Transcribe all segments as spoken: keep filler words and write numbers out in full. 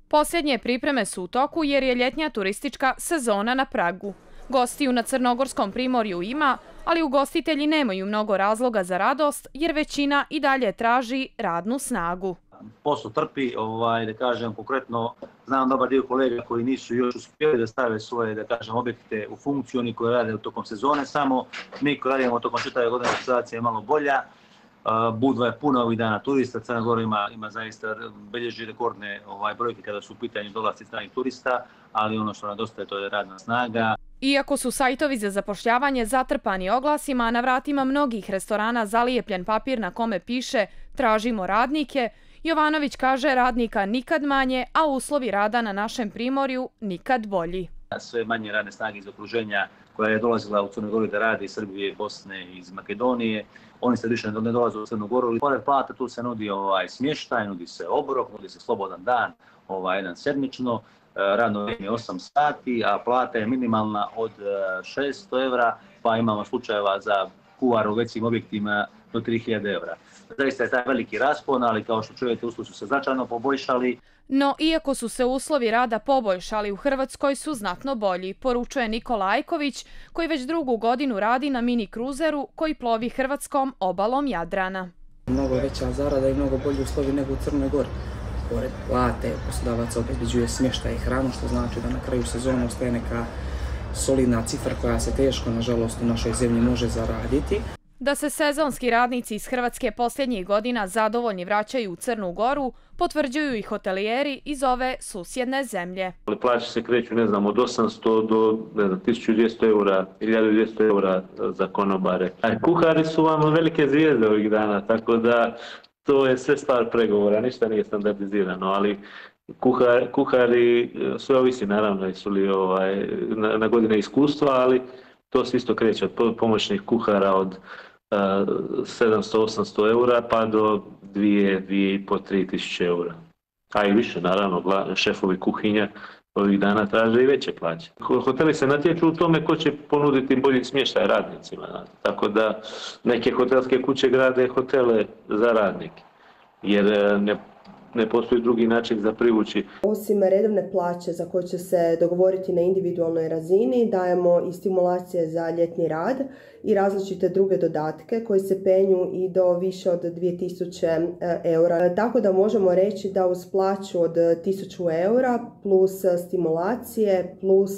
Posljednje pripreme su u toku jer je ljetnja turistička sezona na pragu. Gostiju na Crnogorskom primorju ima, ali ugostitelji nemaju mnogo razloga za radost jer većina i dalje traži radnu snagu. Posao trpi, ovaj, da kažem, konkretno znam dobar dio kolega koji nisu još uspjeli da stave svoje, da kažem, objekte u funkciju, oni koji rade tokom sezone, samo mi koji radimo tokom čitave godine, situacija je malo bolja. Budva je puno ovih dana turista, Crna Gora ima, ima zaista belježi rekordne ovaj, brojke kada su u pitanju dolasci stranih turista, ali ono što nedostaje to je radna snaga. Iako su sajtovi za zapošljavanje zatrpani oglasima, na vratima mnogih restorana zalijepljen papir na kome piše tražimo radnike, Jovanović kaže radnika nikad manje, a uslovi rada na našem primorju nikad bolji. Sve manje radne snage iz okruženja koja je dolazila u Crnu Goru da radi iz Srbije, Bosne, iz Makedonije, oni se više ne dolaze u Crnu Goru. Pored plata tu se nudi ovaj, smještaj, nudi se obrok, nudi se slobodan dan, ovaj, jedan sedmično, radno vrijeme osam sati, a plata je minimalna od šesto evra, pa imamo slučajeva za kuvar u većim objektima do tri hiljade evra. Zaista je taj veliki raspon, ali kao što čujete, uslovi su se značajno poboljšali. No, iako su se uslovi rada poboljšali, u Hrvatskoj su znatno bolji, poručuje Nikola Ajković, koji već drugu godinu radi na mini kruzeru koji plovi hrvatskom obalom Jadrana. Mnogo veća zarada i mnogo bolji uslovi nego u Crnoj Gori. Pored plate, poslodavac obezbeđuje smještaj i hranu, što znači da na kraju sezone ostaje neka solidna cifra koja se teško, nažalost, u našoj zemlji može zaraditi. Da se sezonski radnici iz Hrvatske posljednjih godina zadovoljni vraćaju u Crnu Goru, potvrđuju i hotelijeri iz ove susjedne zemlje. Plaće se kreću, ne znam, od osamsto do ne znam, tisuću dvjesto eura, hiljadu dvjesto eura za konobare. A kuhari su vam velike zvijezde ovih dana, tako da to je sve stvar pregovora, ništa nije standardizirano, ali kuhari, kuhari sve ovisi naravno jesu li ovaj, na, na godine iskustva, ali to se isto kreće od pomoćnih kuhara od sedamsto do osamsto eura pa do dvije, dvije i po, tri tisuće eura. A i više, naravno, šefovi kuhinja ovih dana traže i veće plaće. Hoteli se natječu u tome ko će ponuditi bolji smještaj radnicima. Tako da neke hotelske kuće grade hotele za radnike, jer ne ne postoji drugi način za privući. Osim redovne plaće za koje će se dogovoriti na individualnoj razini, dajemo i stimulacije za ljetni rad i različite druge dodatke koji se penju i do više od dvije tisuće eura. Tako da možemo reći da uz plaću od tisuću eura plus stimulacije plus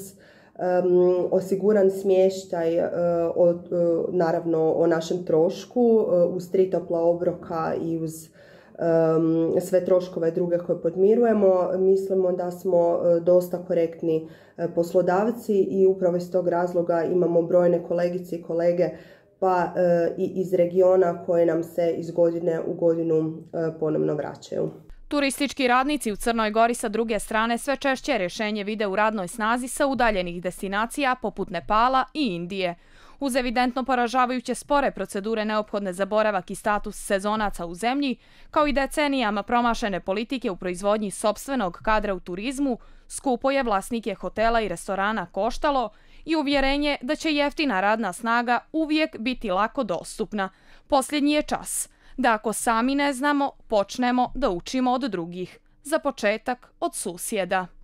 um, osiguran smještaj uh, od, uh, naravno o našem trošku uh, uz tri topla obroka i uz Um, sve troškove druge koje podmirujemo, mislimo da smo dosta korektni poslodavci i upravo iz tog razloga imamo brojne kolegice i kolege pa uh, i iz regiona koje nam se iz godine u godinu uh, ponovno vraćaju. Turistički radnici u Crnoj Gori sa druge strane sve češće rješenje vide u radnoj snazi sa udaljenih destinacija poput Nepala i Indije. Uz evidentno poražavajuće spore procedure neophodne za boravak i status sezonaca u zemlji, kao i decenijama promašene politike u proizvodnji sopstvenog kadra u turizmu, skupo je vlasnike hotela i restorana koštalo i uvjerenje da će jeftina radna snaga uvijek biti lako dostupna. Posljednji je čas da ako sami ne znamo, počnemo da učimo od drugih. Za početak od susjeda.